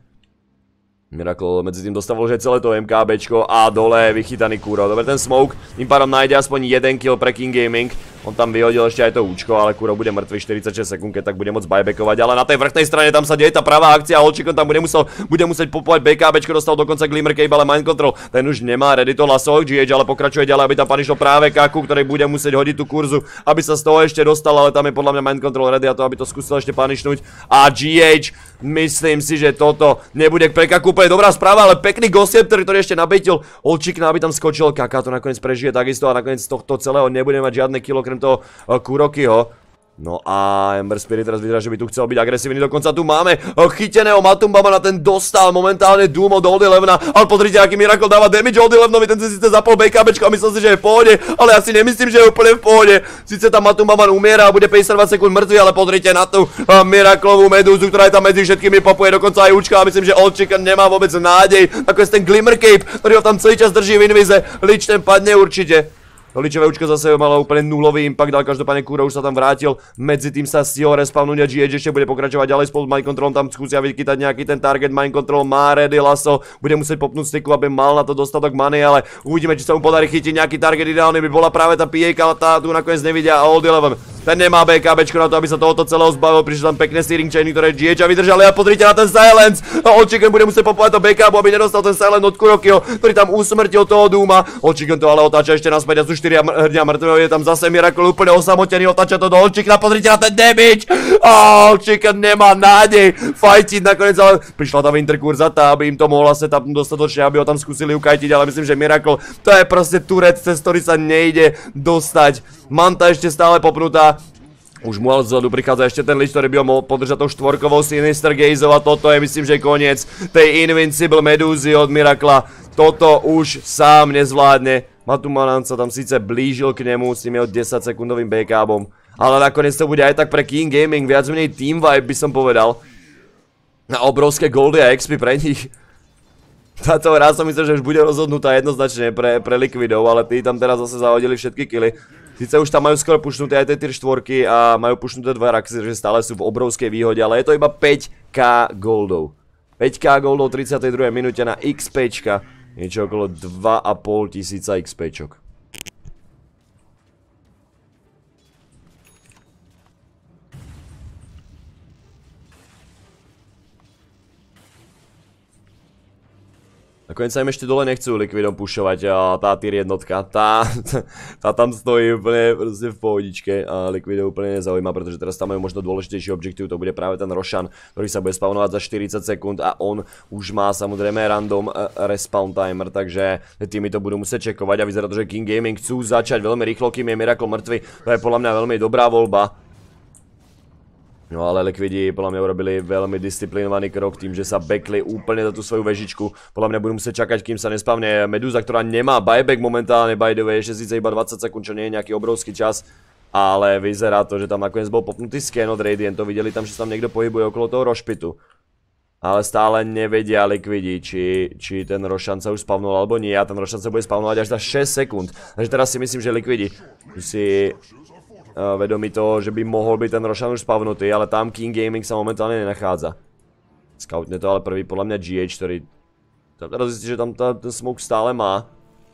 Miracle medzi tým dostával, že celé to MKBčko a dole vychytaný Kuro. Dobre, ten smoke tým pádom nájde aspoň jeden kill pre King Gaming. On tam vyhodil ešte aj to účko, ale Kuro bude mŕtvy štyridsaťšesť sekúnd, keď tak bude môcť buybackovať. Ale na tej vrchnej strane tam sa deje tá pravá akcia a Olčikon tam bude, musel, bude musieť popovať BKBčko, dostal dokonca Glimmer Cape, ale Mind Control. Ten už nemá ready to laso, G H ale pokračuje ďalej, aby tam panišlo práve Kaku, ktorý bude musieť hodiť tú kurzu, aby sa z toho ešte dostal, ale tam je podľa mňa Mind Control ready a to, aby to skúsil ešte panišnúť. A G H, myslím si, že toto nebude pre Kaku úplne dobrá správa, ale pekný Ghost-Scepter, ktorý ešte nabejtil Olčikna, aby tam skočil. Kaka to nakoniec prežije takisto a nakoniec tohto celého nebude mať žiadne kilo okrem toho Kurokyho. No a Ember Spirit teraz vyzerá, že by tu chcel byť agresívny, dokonca tu máme chyteného Matumbama, na ten dostal momentálne Doom od Old Elevena, ale pozrite, aký Miracle dáva damage Old Elevenovi, ten si síce zapol BKBčko a myslel si, že je v pohode, ale ja si nemyslím, že je úplne v pohode. Sice tam Matumbama umiera a bude päťdesiatdva sekúnd mŕtvy, ale pozrite na tú Miraclovú medúzu, ktorá je tam medzi všetkými, popuje dokonca aj účka a myslím, že Old Chicken nemá vôbec nádej, ako je ten Glimmer Cape, ktorý ho tam celý čas drží v invize. Lich ten padne určite. To Lichové účko zase malo úplne nulový impact, ale každopádne Kuro už sa tam vrátil, medzi tým sa stihol respawnúť a G H ešte bude pokračovať ďalej spolu s Mind Controlom, tam skúsia vykytať nejaký ten target, Mind Control má ready lasso, bude musieť popnúť styku, aby mal na to dostatok money, ale uvidíme, či sa mu podarí chytiť nejaký target, ideálny by bola práve tá P A K, ale tá tu nakoniec nevidia a Old Eleven. Ten nemá BKBčko na to, aby sa tohoto celého zbavil, prišli tam pekné steering chainy, ktoré G H vydržali a pozrite na ten silence. Old Chicken bude musieť popovať to backupu, aby nedostal ten silence od Kurokyho, ktorý tam usmrtil toho Dooma. Old Chicken to ale otáča ešte naspäť a sú štyria hrdňa mŕtvého, je tam zase Miracle úplne osamotený, otáča to do Old Chickena, pozrite na ten damage. Old Chicken nemá nádej fajtiť nakoniec, ale prišla tam Interkurza tá, aby im to mohla setupnúť dostatočne, aby ho tam skúsili ukajtiť, ale myslím, že Miracle to je proste turret, cez ktorý sa nejde dostať. Manta ešte stále popnutá. Už mu ale zadu prichádza ešte ten Lich, ktorý by ho mohol podržať tou štvorkovou Sinister Gazeov a toto je myslím, že koniec tej Invincible Medúzy od Miracla. Toto už sám nezvládne. Matumanan sa tam síce blížil k nemu s tým jeho desať sekundovým backupom, ale nakoniec to bude aj tak pre King Gaming, viac menej team vibe by som povedal. Na obrovské goldy a X P pre nich. Táto hra som myslel, že už bude rozhodnutá jednoznačne pre, pre Liquidov, ale tí tam teraz zase zahodili všetky killy. Sice už tam majú skoro pušnuté aj tie tier štvorky a majú pušnuté dva raxy, že stále sú v obrovskej výhode, ale je to iba päť k goldov. päť k goldov v tridsiatej druhej minúte na XPčka, niečo okolo dva a pol tisíca XPčok. Nakoniec sa im ešte dole nechcú Liquidom pušovať a tá tier jednotka, tá, tá tam stojí úplne proste v pohodičke a Liquidom úplne nezaujíma, pretože teraz tam majú možno dôležitejší objektív, to bude práve ten Roshan, ktorý sa bude spawnovať za štyridsať sekúnd a on už má samozrejme random respawn timer, takže týmy to budú musieť čekovať a vyzerá to, že King Gaming chcú začať veľmi rýchlo, kým je Miracle mŕtvy, to je podľa mňa veľmi dobrá voľba. No ale Liquidi podľa mňa urobili veľmi disciplinovaný krok tým, že sa backli úplne za tú svoju vežičku. Podľa mňa budú musieť čakať, kým sa nespavne Medúza, ktorá nemá buyback momentálne, by the way, ešte síce iba dvadsať sekúnd, čo nie je nejaký obrovský čas. Ale vyzerá to, že tam nakoniec bol popnutý scan od Radiantu, videli tam, že sa tam niekto pohybuje okolo toho Rošpitu. Ale stále nevedia Liquidi, či, či ten Roshan sa už spavnul alebo nie, a ten Roshan sa bude spavnovať až za šesť sekúnd. Takže teraz si myslím, že Liquidi si Uh, vedomí toho, že by mohol byť ten Roshan už spavnutý, ale tam King Gaming sa momentálne nenachádza. Scoutne to ale prvý podľa mňa G H, ktorý tam teraz zistí, že tam tá, ten smoke stále má.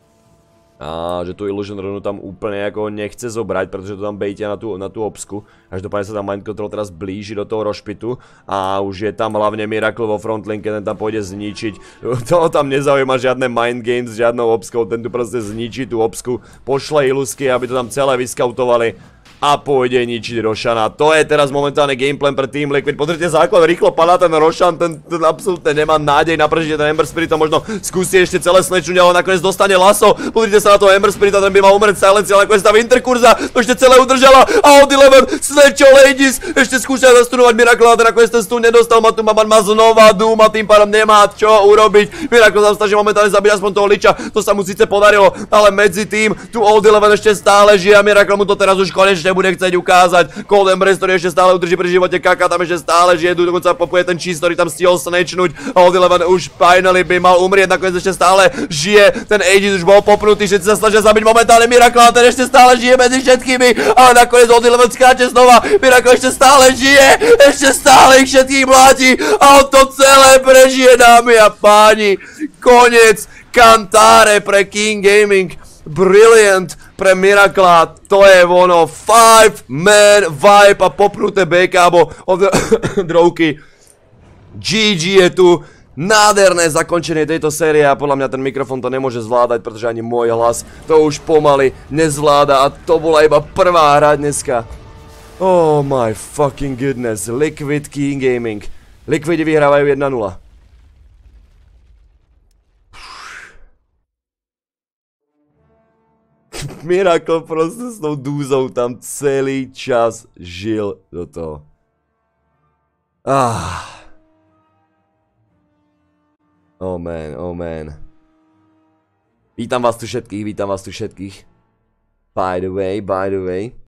A že tu Illusion Runu tam úplne ako nechce zobrať, pretože to tam bejtia na tú, na tú obsku. Každopádne sa tam Mind Control teraz blíži do toho Rošpitu a už je tam hlavne Miracle vo frontlinke, ten tam pôjde zničiť. Toho tam nezaujíma žiadne mind games s žiadnou obskou, ten tu proste zničí tú obsku, pošle Ilusky, aby to tam celé vyskautovali. A pôjde ničiť Roshana. To je teraz momentálne gameplan pre Team Liquid. Pozrite základ, rýchlo padá ten Roshan, ten, ten absolútne nemá nádej na prežitie, ten Ember Spirit to možno skúsi ešte celé snečuť, ale nakoniec dostane laso. Pozrite sa na toho Ember Spirita, ten by mal umrieť Silence, ale nakoniec tam Interkurza, to ešte celé udržala a od Eleven snečo Ladies, ešte skúšajú zastunovať Miracle, ale nakoniec ten stun nedostal, Matumaman má znova Doom a tým pádom nemá čo urobiť. Miracle tam snaží momentálne zabiť aspoň toho Licha, to sa mu síce podarilo, ale medzi tým tu Old Eleven ešte stále žije a Miracle mu to teraz už konečne bude chcieť ukázať. Cold Embrace, ktorý ešte stále udrží pri živote, Kaka tam ešte stále žije, dokonca popuje ten Cheese, ktorý tam stihol snatchnúť. Old Eleven už finally by mal umrieť, nakoniec ešte stále žije. Ten Aegis už bol popnutý, všetci sa snažia zabiť momentálne Miracle, a ten ešte stále žije medzi všetkými. Ale nakoniec Old Eleven skáče znova, Miracle ešte stále žije, ešte stále ich všetkých mláti. A on to celé prežije, dámy a páni. Koniec Kantare pre King Gaming. Brilliant pre Miracle, to je ono, five man vibe a popnuté bé ká-bo od Drovky. gé gé je tu, nádherné zakončenie tejto série a podľa mňa ten mikrofón to nemôže zvládať, pretože ani môj hlas to už pomaly nezvláda a to bola iba prvá hra dneska. Oh my fucking goodness, Liquid King Gaming. Liquidi vyhrávajú jedna nula. Miracle proste s tou dúzou tam celý čas žil do toho. Ah. Oh man, oh man. Vítam vás tu všetkých, vítam vás tu všetkých. By the way, by the way.